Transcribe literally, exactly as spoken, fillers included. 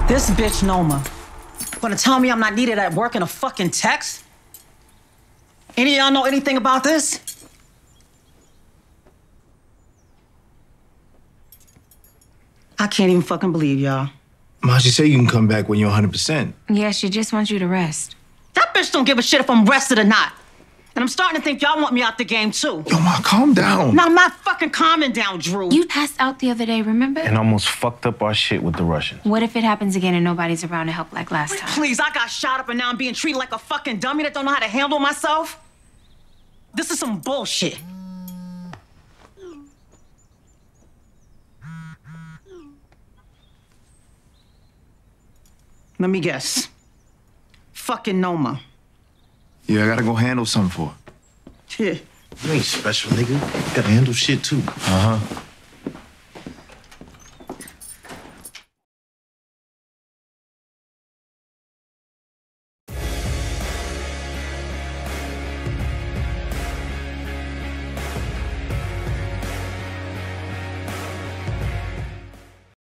This bitch Noma gonna tell me I'm not needed at work in a fucking text? Any of y'all know anything about this? I can't even fucking believe y'all. Ma, she say you can come back when you're one hundred percent. Yeah, she just wants you to rest. That bitch don't give a shit if I'm rested or not. And I'm starting to think y'all want me out the game too. Yo, Ma, calm down. No, I'm not fucking calming down, Drew. You passed out the other day, remember? And almost fucked up our shit with the Russians. What if it happens again and nobody's around to help like last time? Please, I got shot up and now I'm being treated like a fucking dummy that don't know how to handle myself. This is some bullshit. Let me guess. Fucking Noma. Yeah, I gotta go handle something for her. Yeah. You ain't special, nigga. You gotta handle shit too. Uh-huh.